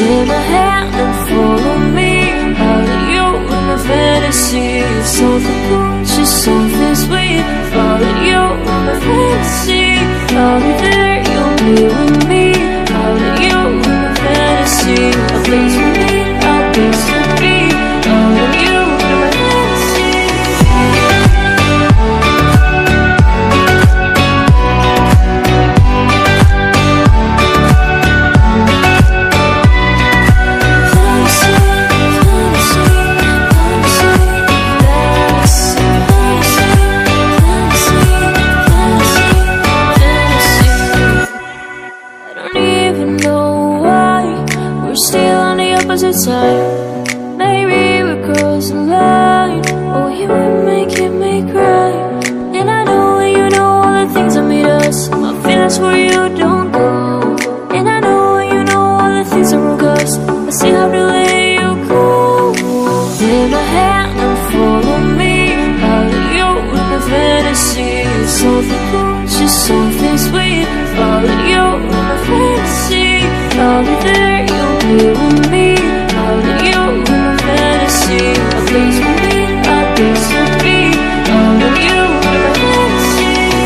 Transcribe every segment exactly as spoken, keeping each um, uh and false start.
Take my hand and follow me. I'll let you in my fantasy. Something cool, just something sweet. Follow you in my fantasy. I'll be there, you'll be with me. I'll let you in my fantasy. A place for me, a place to be. I'll let you in my fantasy. Side. Maybe we're crossing the line. Oh, you were making me cry. And I know and you know all the things that made us. My feelings for you don't go. And I know and you know all the things that broke us. I still have to let you go. Take my hand and follow me. I'll let you in my fantasy. Something cool, just something sweet. I'll let you in my fantasy. I'll be there, you'll be with me. I'll let you in my fantasy. A place for me, a place to be. I'll let you in my fantasy.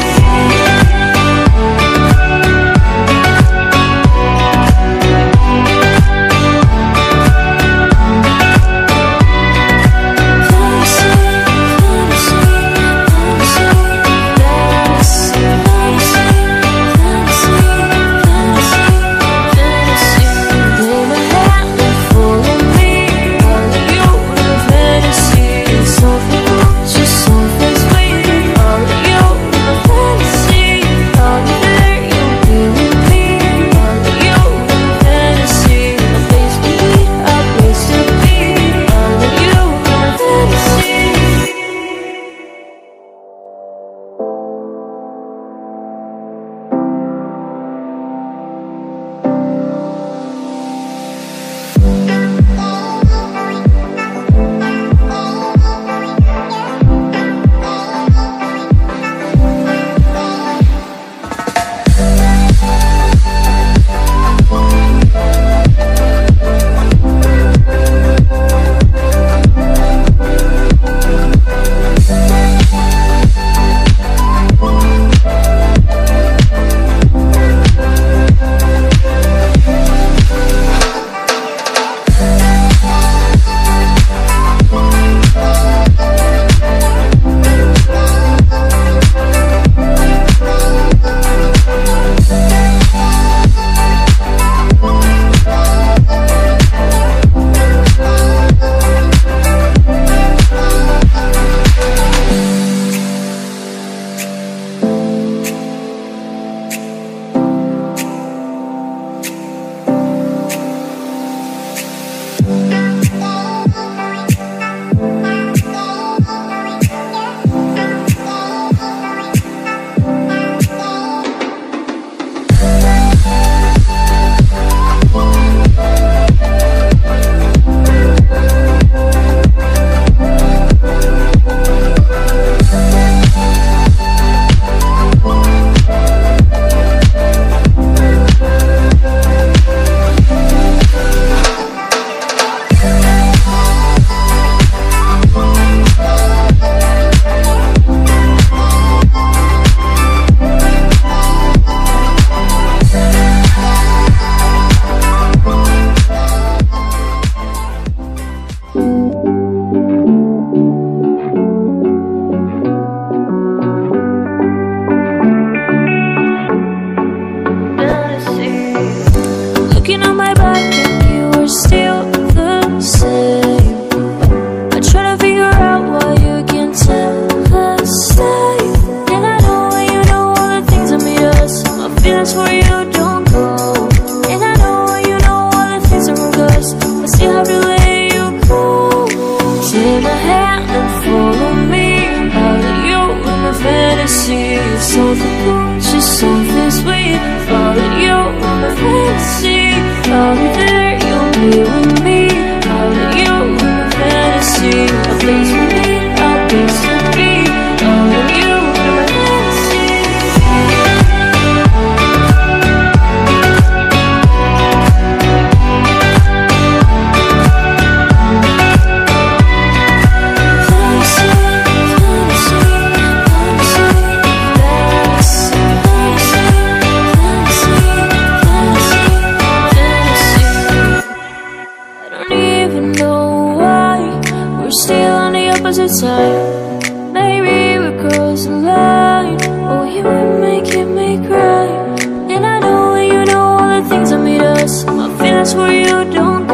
Something cool, just something sweet. Follow you in my fantasy. I'll be there, you'll be with me. I'll let you in my fantasy. A place for me, a place to be. I'll let you in my fantasy. opposite side. Maybe we're crossing the line. Oh, you were making me cry. And I know you know all the things that made us. My feelings for you don't